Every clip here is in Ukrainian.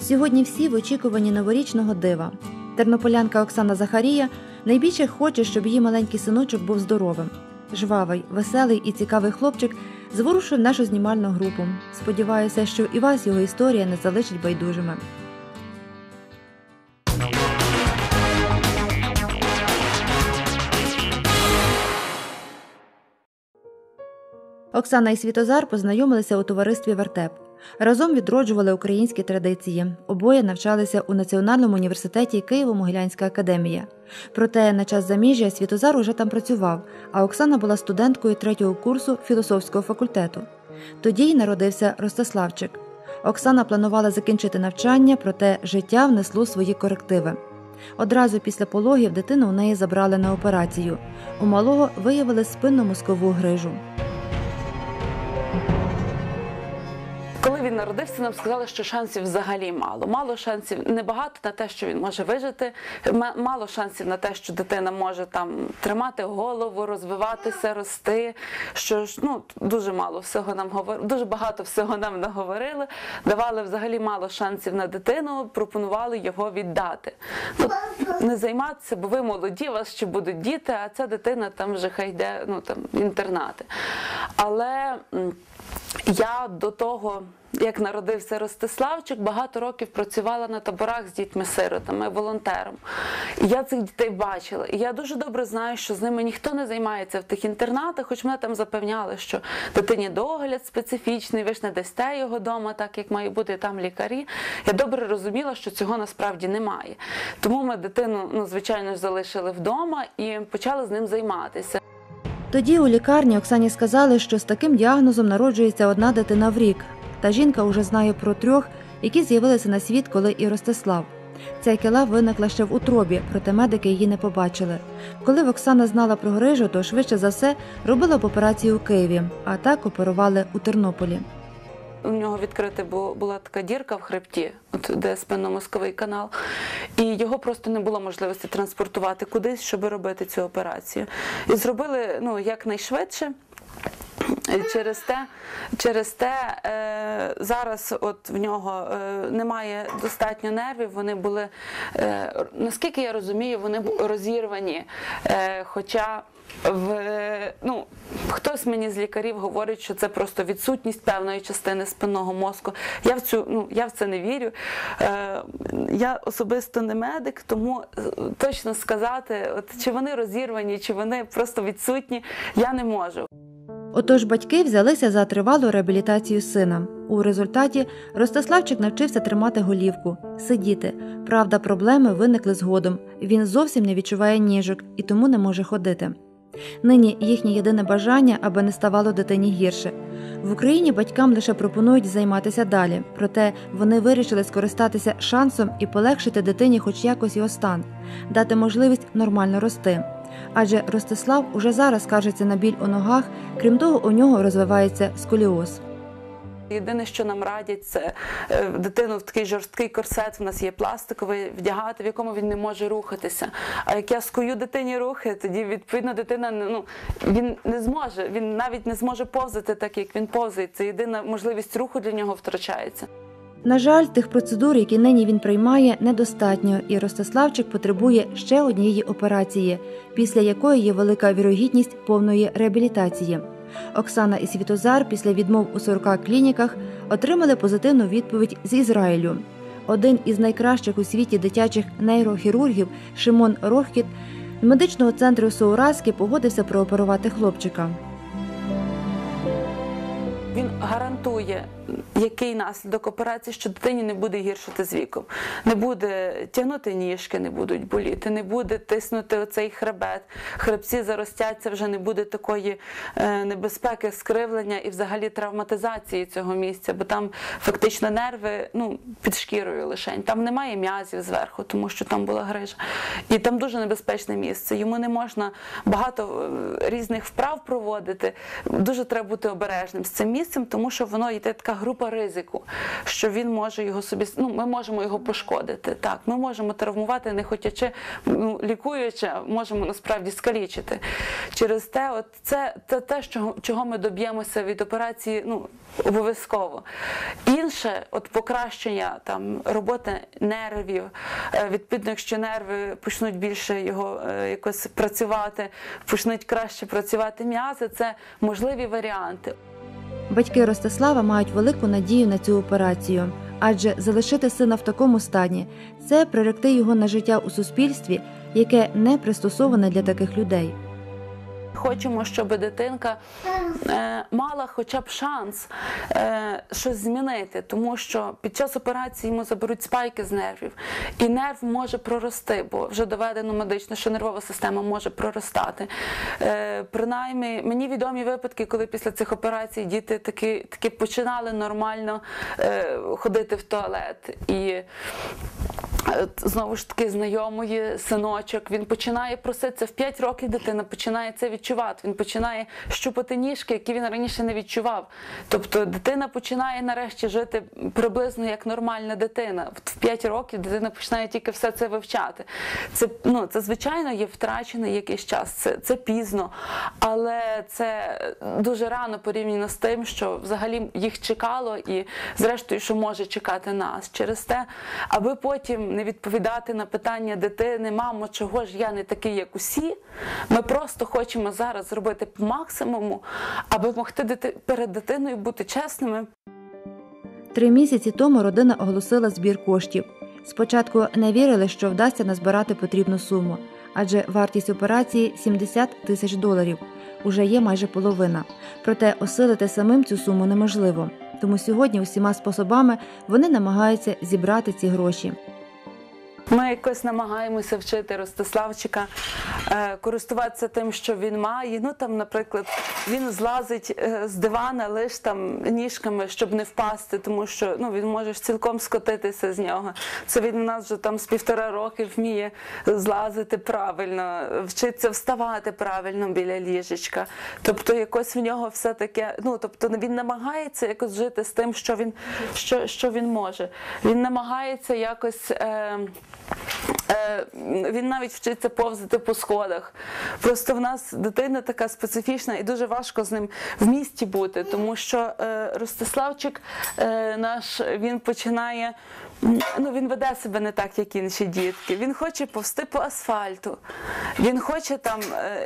сьогодні всі в очікуванні новорічного дива. Тернополянка Оксана Захарія найбільше хоче, щоб її маленький синочок був здоровим. Жвавий, веселий і цікавий хлопчик зворушив нашу знімальну групу. Сподіваюся, що і вас його історія не залишить байдужими. Оксана і Світозар познайомилися у товаристві «Вертеп». Разом відроджували українські традиції. Обоє навчалися у Національному університеті Києво-Могилянська академія. Проте на час заміжжя Світозар уже там працював, а Оксана була студенткою 3-го курсу філософського факультету. Тоді й народився Ростиславчик. Оксана планувала закінчити навчання, проте життя внесло свої корективи. Одразу після пологів дитину у неї забрали на операцію. У малого виявили спинномозкову грижу. Коли він народився, нам сказали, що шансів взагалі мало. Мало шансів, небагато на те, що він може вижити, мало шансів на те, що дитина може там тримати голову, розвиватися, рости. Що дуже мало всього нам говорили, дуже багато всього нам наговорили, давали взагалі мало шансів на дитину, пропонували його віддати. Не займатися, бо ви молоді, у вас ще будуть діти, а ця дитина там вже хай йде, в інтернати. Але я до того, як народився Ростиславчик, багато років працювала на таборах з дітьми-сиротами, волонтером. І я цих дітей бачила. І я дуже добре знаю, що з ними ніхто не займається в тих інтернатах, хоч мене там запевняли, що дитині догляд специфічний, ви ж не дасте його вдома, так як має бути там лікарі. Я добре розуміла, що цього насправді немає. Тому ми дитину, звичайно, залишили вдома і почали з ним займатися. Тоді у лікарні Оксані сказали, що з таким діагнозом народжується одна дитина в рік. Та жінка уже знає про 3, які з'явилися на світ, коли і Ростислав. Ця кіла виникла ще в утробі, проте медики її не побачили. Коли Оксана знала про грижу, то швидше за все робила б операцію у Києві, а так оперували у Тернополі. У нього відкрита була така дірка в хребті, де спинномозковий канал, і його просто не було можливості транспортувати кудись, щоб робити цю операцію. І зробили якнайшвидше. Через те зараз в нього немає достатньо нервів, вони були, наскільки я розумію, вони розірвані, хоча хтось мені з лікарів говорить, що це просто відсутність певної частини спинного мозку. Я в це не вірю. Я особисто не медик, тому точно сказати, чи вони розірвані, чи вони просто відсутні, я не можу. Отож батьки взялися за тривалу реабілітацію сина. У результаті Ростиславчик навчився тримати голівку, сидіти. Правда, проблеми виникли згодом. Він зовсім не відчуває ніжок і тому не може ходити. Нині їхнє єдине бажання, аби не ставало дитині гірше. В Україні батькам лише пропонують займатися далі, проте вони вирішили скористатися шансом і полегшити дитині хоч якось його стан, дати можливість нормально рости. Адже Ростислав уже зараз скаржиться на біль у ногах, крім того, у нього розвивається сколіоз. Єдине, що нам радять, це дитину в такий жорсткий корсет, в нас є пластиковий, вдягати, в якому він не може рухатися. А як я скую дитині рухи, тоді, відповідно, дитина, він не зможе, він навіть не зможе повзати так, як він повзає. Це єдина можливість руху для нього втрачається. На жаль, тих процедур, які нині він приймає, недостатньо, і Ростиславчик потребує ще однієї операції, після якої є велика вірогідність повної реабілітації. Оксана і Світозар після відмов у 40 клініках отримали позитивну відповідь з Ізраїлю. Один із найкращих у світі дитячих нейрохірургів Шимон Рохкіт з медичного центру Соураськи погодився прооперувати хлопчика. Він гарантує, який наслідок операції, що дитині не буде гіршити з віком. Не буде тягнути ніжки, не будуть боліти, не буде тиснути оцей хребет, хребці заростяться, вже не буде такої небезпеки, скривлення і взагалі травматизації цього місця, бо там фактично нерви під шкірою лишень. Там немає м'язів зверху, тому що там була грижа. І там дуже небезпечне місце. Йому не можна багато різних вправ проводити. Дуже треба бути обережним з цим місцем, тому що воно йде така група ризику, що він може його собі, ну, ми можемо його пошкодити. Так, ми можемо травмувати, не хотячи, лікуючи, можемо насправді скалічити. Через те, от це те, чого ми доб'ємося від операції, ну, обов'язково. Інше, от покращення там роботи нервів, відповідно, якщо нерви почнуть більше його якось працювати, почнуть краще працювати м'язи, це можливі варіанти. Батьки Ростислава мають велику надію на цю операцію, адже залишити сина в такому стані – це приректи його на життя у суспільстві, яке не пристосоване для таких людей. Хочемо, щоб дитинка мала хоча б шанс щось змінити, тому що під час операції йому заберуть спайки з нервів, і нерв може прорости, бо вже доведено медично, що нервова система може проростати. Принаймні, мені відомі випадки, коли після цих операцій діти таки починали нормально ходити в туалет. І знову ж таки, знайомої синочок, він починає проситися, в 5 років дитина починає це відчувати, він починає щупати ніжки, які він раніше не відчував. Тобто дитина починає нарешті жити приблизно як нормальна дитина. В 5 років дитина починає тільки все це вивчати. Це звичайно, є втрачений якийсь час, це пізно, але це дуже рано порівняно з тим, що взагалі їх чекало і, зрештою, що може чекати нас. Через те, аби потім не відповідати на питання дитини: мамо, чого ж я не такий, як усі, ми просто хочемо зараз зробити по максимуму, аби могти перед дитиною бути чесними. 3 місяці тому родина оголосила збір коштів. Спочатку не вірили, що вдасться назбирати потрібну суму, адже вартість операції – $70 тисяч. Уже є майже половина. Проте осилити самим цю суму неможливо. Тому сьогодні усіма способами вони намагаються зібрати ці гроші. Ми якось намагаємося вчити Ростиславчика користуватися тим, що він має. Ну, там, наприклад, він злазить з дивана лише там ніжками, щоб не впасти, тому що він може цілком скотитися з нього. Це він у нас вже там з 1,5 роки вміє злазити правильно, вчиться вставати правильно біля ліжечка. Тобто якось в нього все таке, тобто він намагається якось жити з тим, що він може. Він намагається якось... Він навіть вчиться повзати по сходах. Просто в нас дитина така специфічна і дуже важко з ним в місті бути, тому що Ростиславчик наш, він починає, він веде себе не так, як інші дітки. Він хоче повзти по асфальту, він хоче там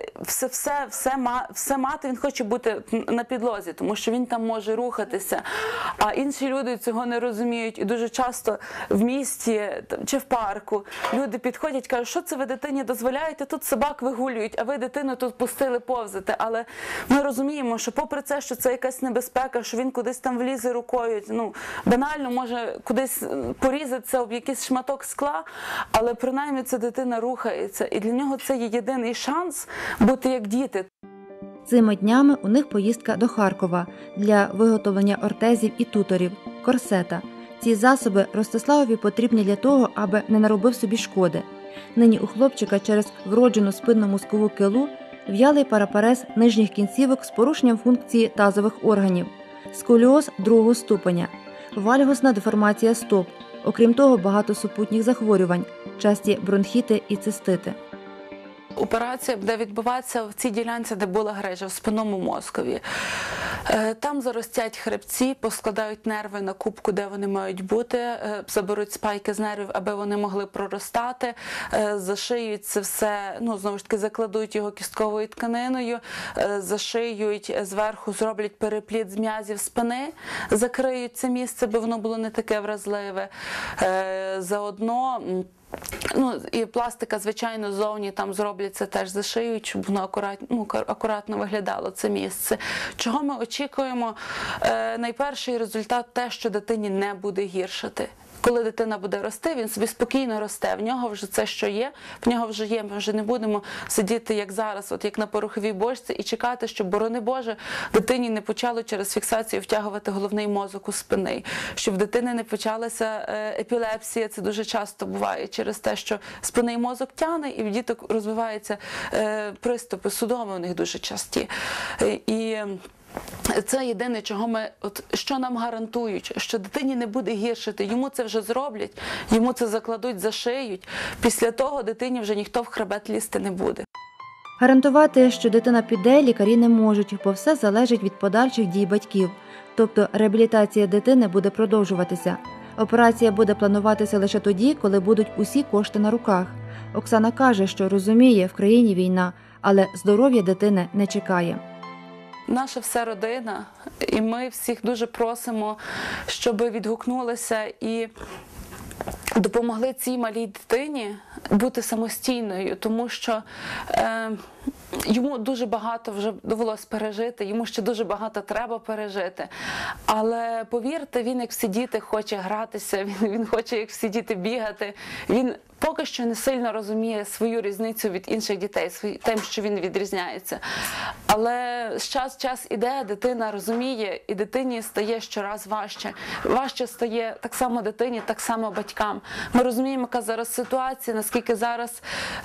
все мати, він хоче бути на підлозі, тому що він там може рухатися. А інші люди цього не розуміють. І дуже часто в місті чи в парку люди підходять, кажуть: що це ви дитині дозволяєте, тут собак вигулюють, а ви дитину тут пустили повзати. Але ми розуміємо, що попри це, що це якась небезпека, що він кудись там влізе рукою, банально може кудись порізатися об якийсь шматок скла, але принаймні ця дитина рухається. І для нього це є єдиний шанс бути як діти. Цими днями у них поїздка до Харкова для виготовлення ортезів і туторів, корсета. Ці засоби Ростиславові потрібні для того, аби не наробив собі шкоди. Нині у хлопчика через вроджену спинномозкову килу в'ялий парапарез нижніх кінцівок з порушенням функції тазових органів, сколіоз 2-го ступеня, вальгосна деформація стоп, окрім того багато супутніх захворювань, часті бронхіти і цистити. Операція буде відбуватися в цій ділянці, де була грижа, в спинному мозкові. Там заростять хребці, поскладають нерви на кубку, де вони мають бути, заберуть спайки з нервів, аби вони могли проростати, зашиють це все, знову ж таки, закладуть його кістковою тканиною, зашиють зверху, зроблять перепліт з м'язів спини, закриють це місце, бо воно було не таке вразливе. Заодно і пластика, звичайно, ззовні там зроблять це, теж зашиють, щоб воно акуратно виглядало, це місце. Чого ми очікуємо? Найперший результат – те, що дитині не буде гіршати. Коли дитина буде рости, він собі спокійно росте, в нього вже це, що є, в нього вже є, ми вже не будемо сидіти, як зараз, як на пороховій бочці, і чекати, щоб, борони Боже, дитині не почало через фіксацію втягувати головний мозок у спини, щоб в дитини не почалася епілепсія, це дуже часто буває, через те, що спинний мозок тягне, і в діток розвиваються приступи судоми, у них дуже часті. І це єдине, чого що нам гарантують, що дитині не буде гіршити. Йому це вже зроблять, йому це закладуть, зашиють. Після того дитині вже ніхто в хребет лізти не буде. Гарантувати, що дитина піде, лікарі не можуть, бо все залежить від подальших дій батьків. Тобто реабілітація дитини буде продовжуватися. Операція буде плануватися лише тоді, коли будуть усі кошти на руках. Оксана каже, що розуміє, в країні війна, але здоров'я дитини не чекає. Наша вся родина, і ми всіх дуже просимо, щоб відгукнулися і допомогли цій малій дитині бути самостійною, тому що йому дуже багато вже довелось пережити, йому ще дуже багато треба пережити. Але повірте, він, як всі діти, хоче гратися, він хоче, як всі діти, бігати. Він поки що не сильно розуміє свою різницю від інших дітей, тим, що він відрізняється. Але час іде, дитина розуміє, і дитині стає щораз важче. Важче стає так само дитині, так само батькам. Ми розуміємо, яка зараз ситуація, наскільки зараз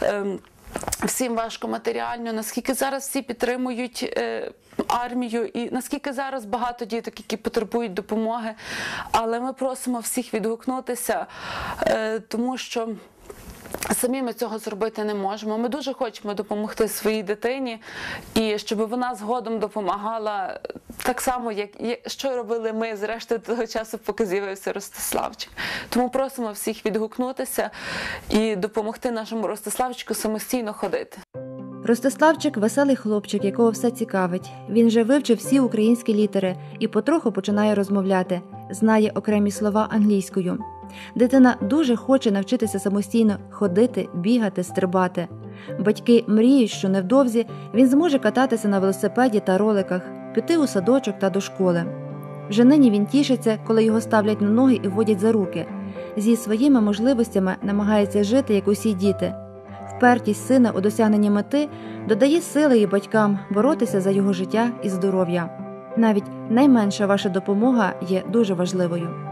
всім важко матеріально, наскільки зараз всі підтримують армію і наскільки зараз багато діток, які потребують допомоги. Але ми просимо всіх відгукнутися, тому що самі ми цього зробити не можемо. Ми дуже хочемо допомогти своїй дитині, і щоб вона згодом допомагала так само, що робили ми, зрештою, того часу, поки з'явився Ростиславчик. Тому просимо всіх відгукнутися і допомогти нашому Ростиславчику самостійно ходити. Ростиславчик – веселий хлопчик, якого все цікавить. Він вже вивчив всі українські літери і потроху починає розмовляти, знає окремі слова англійською. Дитина дуже хоче навчитися самостійно ходити, бігати, стрибати. Батьки мріють, що невдовзі він зможе кататися на велосипеді та роликах, піти у садочок та до школи. Вже нині він тішиться, коли його ставлять на ноги і водять за руки. Зі своїми можливостями намагається жити, як усі діти. Впертість сина у досягненні мети додає сили і батькам боротися за його життя і здоров'я. Навіть найменша ваша допомога є дуже важливою.